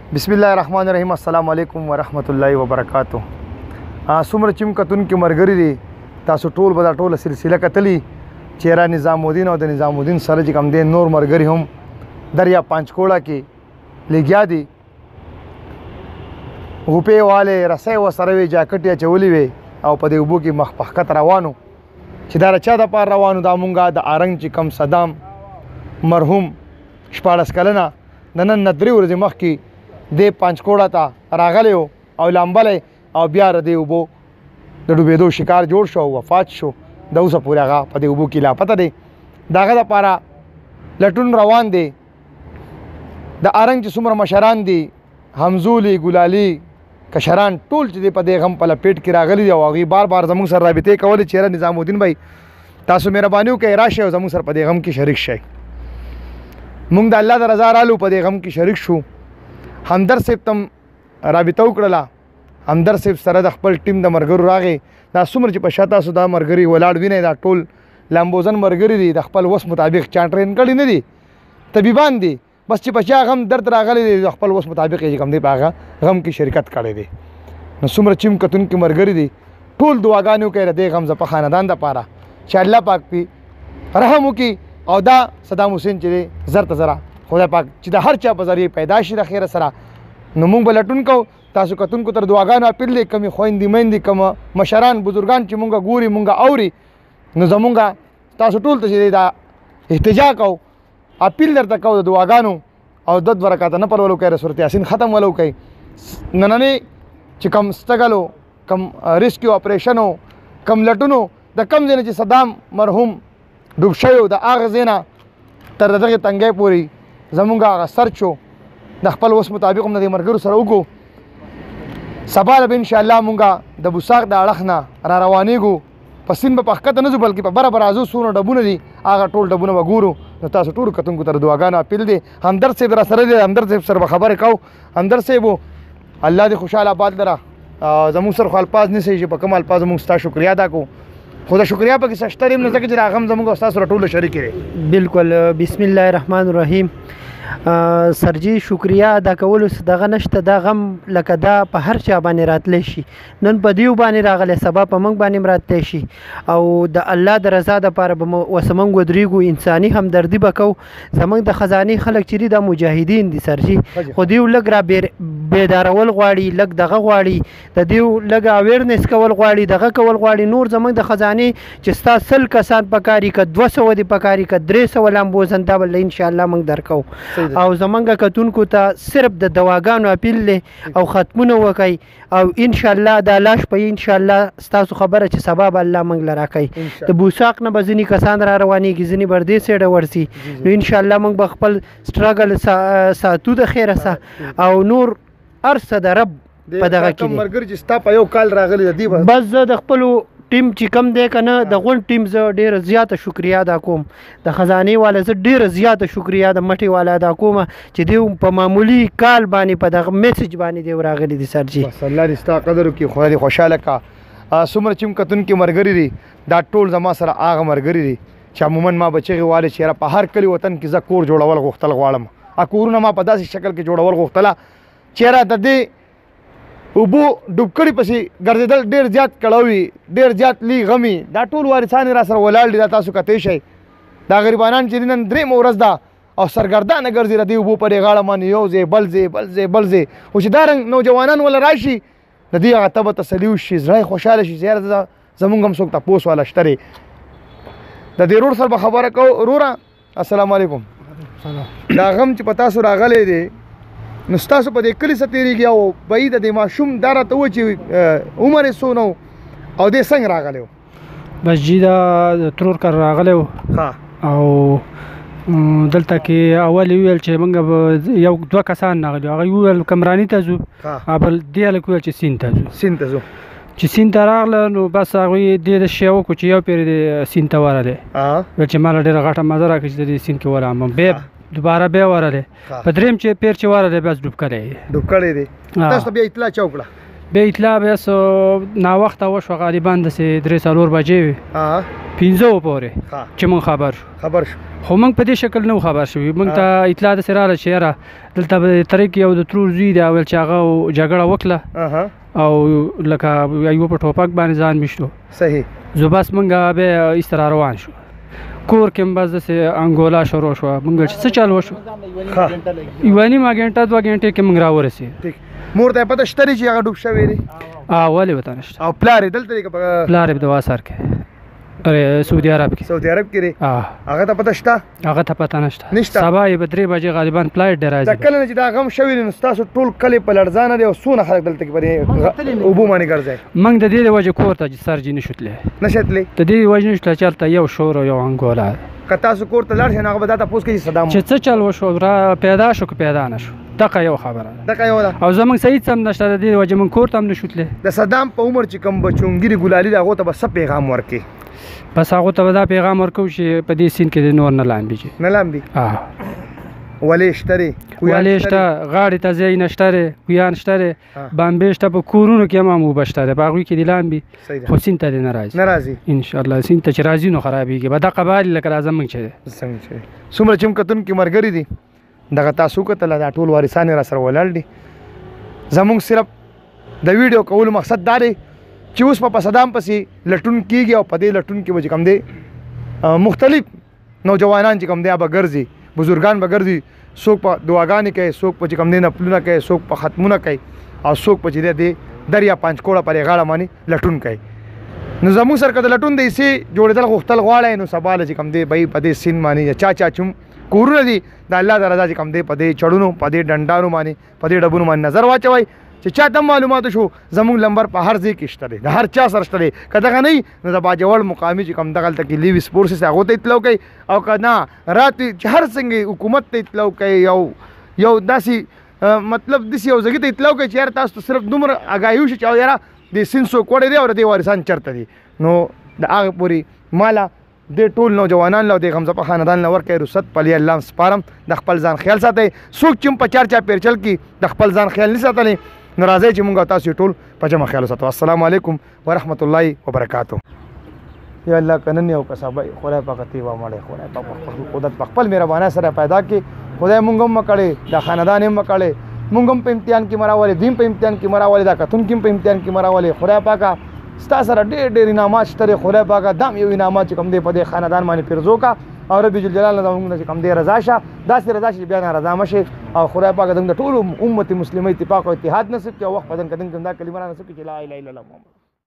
بسم الله الرحمن الرحیم. السلام علیکم ورحمت الله وبرکاتہ. څومره چې کتونکي ملګري دي تاسو ټول به دا ټوله سلسله کتلي چې را نظام الدین او د نظام الدین سره چې کوم دی نور ملګري هم دریاپنجکوڑہ کې لګیا دي. غوپې والے رسۍ ورسره وې جاکټ یې اچولي وې او په دې اوبو کې مخ په ښکته روانو چې دا چا دپاره روانو دا مونږ د ارنګ چې کوم صدام مرحوم 14 کلنه د نن نه 3 ورځې مخکې دې پنجکوڑه ته راغلی او لامبلی او بیا د دې اوبو د ډوبېدو شکار جوړ شو او وفات شو. د اوسه پورې هغه په دې اوبو کې لاپته دی. د هغه دپاره لټون روان دی. د ارنګ چې څومره مشران دي همزولي ګلالي کشران ټول چې دی په دې غم په لپیټ کې راغلي دي او هغوی بار بار زموږ سره رابطې کولې چې یاره نظام الدین بھائی تاسو مهرباني وکړئ راشئ او زموږ سره په دې غم کې شریک شئ. موږ د الله د رضا رالو په دې غم کې شریک شو. همدرد صاحب تم رابطه وکړله. همدرد صاحب سره د خپل ټیم د ملګرو راغی. دا څومره چې په شا تاسو دا ملګري ولاړ وینئ دا ټول لامبوزن ملګري دي د خپل وس مطابق چا ټرین کړي نه دي طبیبان دي بس چې په چا غم درد راغلی دی د خپل وس مطابق یې کوم دی په هغه غم کې شرکت کړی دی. نو څومره چې کتونکي ملګري دي ټول دعاګانې وکړئ د دې غم زپه خاندان دپاره چې الله پاک پې رحم وکړي او دا صدام حسین چې دی زر ته زره خدای پاک چې د هر چا په ذریعې پیدا شي د خیره سره. نو موږ به لټون کوو تاسو کتونکو تر دعاګانو اپیل دی کمې خویندې میندې کوم مشران بزرګان چې مونږ ګوري مونږ اوري نو زمونږ تاسو ټول ته چې دا احتجاج کوو اپیل درته کوو د دعاګانو او 2 رکعاته نفل ولو کوئ سورت یاسین ختم ولو کوئ. نننې چې کم سټرګل کم ریسکیو اپریشن کم لټونو د کم ځای نه چې صدام مرحوم ډوب شوی د هغه ځای نه تر دغې تنګۍ پورې زمونږ هغه سرچ و د خپل وس مطابق هم د دې ملګرو سره وکړو. سبا به انشاءالله مونږ د بوساق د اړخ نه را روانېږو. په سیند به په ښکته نه ځو بلکې په بره راځو څونه ډبونه دي هغه ټول ډبونه به ګورو. نو تاسو ټولو کتونکو ته د دعاګانو اپیل دی. همدرد صاحب را سره دی همدرد صاحب سره به خبرې کوو. همدرد صاحب الله دې خوشحاله آباد لره زموږ سره خو الفاظ نه صحیح چې په کوم الفاظو موږ ستا شکریا ادا کوو خو د شکریا پکې څه شته هم نه ځکه چې دا غم زموږ او ستاسو سره ټولو شریک دی. بالکل. بسم الله الرحمن الرحیم. سرجی شکریا ادا کولو څه دغه نشته. دا غم لکه دا په هر چا باندې راتلی شي. نن په دیو باندې راغلی سبا په موږ باندې هم راتلی شي او د الله د رضا دپاره به اوسه موږ ودرېږو. انساني همدردي به کوو. زموږ د خزانې خلک چې دي دا مجاهدین دي سرجي خو دیو لږ را بیدارول غواړي لږ دغه غواړي د دیو لږ اویرنس کول غواړي دغه کول غواړي. نور زموږ د خزانې چې ستا 100 کسان پکاري که 200 دي پکاري که 300 لامبوزن دا به انشاءالله موږ درکوو. او زمونږ کتونکو ته صرف د دواګانو اپیل دی او ختمونه وکئ او انشاءالله دا لاش په انشاءالله ستاسو خبره چې سبا به الله موږ له راکوي. د بوساق نه به ځینې کسان را روانېږي ځینې به دې سیډه ورځي. نو انشاءالله موږ به خپل سټرګل ساتو د خیره سه او نور هر څه د رب په دغه کې دی. ملګري چې ستا په یو کال راغلي د دې بس زه د خپلو ټیم چې کم دی که نه د غونډ ټیم زه ډېره زیاته شکریا ادا کوم. د خزانې والا زه ډېره زیاته شکریا د مټې والا ادا کوم چې دی په معمولي کال باندې په دغه میسج باندې دی راغلی دی سرجي. بس الله دې ستا قدر وکړي خدای دې خوشحاله کا. څومره چې کتونکي ملګري دي دا ټول زما سره هغه ملګري دي چې عموما ما به چغې والې چې یاره په هر کلي وطن کې زه کور جوړول غوښتل غواړم. کورونه ما په داسې شکل کې جوړول غوښتله چې یاره د دې اوبو ډوب کړي پسې ګرځېدل ډېر زیات کړاوي ډېر زیات لی غمي دا ټول وارثان را سره ولاړ دي. دا تاسو کتی شئ دا غریبانان چې نن 3 ورځ ده او سرګردانه ګرځي د دې اوبو په دې غاړه باندې یو ځای بل ځای بل ځای بل ځای خو چې دا رنګ نوجوانان وله راشي د دې هغه ته به تسلي وشي زړه یې خوشحاله شي چې یاره زمونږ هم څوک تپوس والا شته دی. د دې رور سره به خبره کوو. وروره السلام علیکم. دا غم چې په تاسو راغلی دی نو ستاسو په دې کلي څه تېرېږي او بعید د دې ماشوم دا راته و چې عمر یې څونه و او دې څنګه راغلی و؟ بس جي دا ترور کار راغلی و او دلته کې اول ویل چې موږ به 1-2 کسان راغلي هغوی وویل کمراني ته ځو بل دې هلک وویل چې سیند ته ځو چې سیند ته راغله نو بس هغوی دې د شی وکړو چې یو پېرې دې سیند ته ورغلی ویل چې ماله ډېره غټه مزه راکړه چې د دې سیند کې ورغلم بیا دوباره بیا ورغلی په درېیم چې پیر چې ورغلی بس ډوب کړی دی. تاسو ته بیا اطلاع چا وکړه بیا اطلاع بس ناوخته وشوه غالبا داسې 3-4 بجې وې 15 پورې چې موږ خبر شو خو موږ په دې شکل نه وو خبر شوي موږ ته اطلاع داسې راغله چې یاره دلته به طریق یو د ترور زوی دی ویل چې هغه جګړه وکړه او لکه یوه په ټوپک باندې ځان میشتو صحیح زه بس موږ بیا ایسته را روان شو کور کې هم بس داسې انګولا شروع شوه موږ چې څه چل وشو 1 نیمه غنټه 2 غنټې کې موږ راورسېد مور ته پته شته چې هغه ډوب شوی دی ولې ورته نشته او پلار یې دلته دی که پلار یې د واسار کې سعودي عرب کې دی هغه ته پته شته هغه ته پته نشته سبا یې به 3 بجې غالبا فلایټ دی راځي دا کله نه چې دا غم شوی دی نو ستاسو ټول کلی په لړزانه دی او څونه خلک دلته کې پرې اوبو باندې ګرځي موږ د دې د وجې کور ته سر جي نشو تللی د دې وجې نشو تللی چې هلته یو شور او یو انګولا که تاسو کور ته لاړ شئ نو هغه به دا تپوس کوي چې صدام چې څه چل وشو پیدا شو که پیدا نه شو دغه یو خبره ده او زموږ صحیح څه هم نشته د دې وجې موږ کور ته هم نشو تللی د صدام په عمر چې کوم بچونګیري ګلالي دی هغو ته به څه پیغام ورکړي بس هغو ته به دا پیغام ورکوو چې په دې سیند کې د نور نه لامبي نه لامبي ولې شته دی ولې شته غاړې ته ځای نه شته دی کویان شته دی بامبې شته په کورونو کې هم اوبه شته دی په هغوی کې دې لامبي خو سیند ته دې نه راځي انشاءالله سیند ته چې راځي نو خرابېږي به دغه بالي لکه دا زموږ چې دی څومره چې هم کتونکي ملګري دي دغه تاسو وکتله دا ټول وارثان یې را سره ولاړ دي زموږ صرف د ویډیو کولو مقصد دا دی چې اوس په صدام پسې لټون کېږي او په دې لټون کې به چې کوم دی مختلف نوجوانان چې کوم دی به ګرځي بزرګان به ګرځي څوک په دعاګانې کوي څوک په چې کوم دی نفلونه کوي څوک په ختمونه کوي او څوک په چې دی دریاپنجکوڑه پرې غاړه باندې لټون کوي نو زموږ سره که د لټون د حصې جوړېدل غوښتل غواړئ نو سبا چې کوم دی به په دې سیند باندې چا چې کورونه دي د الله د رضا چې کوم دی په دې چړونو په دې ډنډانو باندې په دې ډبونو باندې نظر واچوئ چې چا ته معلوماتو شو زموږ لمبر په هر ځای کې شته دی د هر چا سره شته دی که دغه نه وي نو د باجوړ مقامي چې کوم دغلته کې لیوي سپورسس هغو ته اطلاع کوي او که نه راتې چې هر څنګه حکومت ته اطلاع کوي یو داسې مطلب داسې یو ځای ته اطلاع کوي چې یاره تاسو ته صرف دومره اګاهي وشي چې یاره د سیند څوک وړی دی او د دې وارثان چېرته دي نو د هغې پورې ماله د ټول نوجوانان له د غمزه په خاندان له ورکوي رخصت پلی الله سپارم د خپل ځان خیال ساتئ څوک چې په چار چا پیرچل کې د خپل ځان خیال نه ساتلی نو راځئ چې مونږ تاسو ټول په جمع خیال وساتو السلام علیکم ورحمت الله وبرکاتو یا الله که نن یو که سبا خدای پاک ته ومړی خدای پاک خپل قدرت په خپل مهربانۍ سره پیدا کړي خدای مونږ هم مکړی دا خاندان هم مکړی مونږ هم په امتحان کې مراولې دوی په امتحان کې مراولې دا کتونکي هم په امتحان کې مراولې خدای پاکه ستا سره ډېر انعامات شته دی خدای پاکه دا هم یو انعامات چې کوم دی په دې خاندان باندې پیرزو کا او رب جلال نه زموږ نه چې کوم دی رضا شه داسې رضا چې بیا نارضا مه شي او خدای پاکه زموږ د ټولو امت مسلمه اتفاق او اتحاد نصیب کړي او وخت په دن کدن کې دا کلمه را نصیب کړي چې لا اله الا الله محمد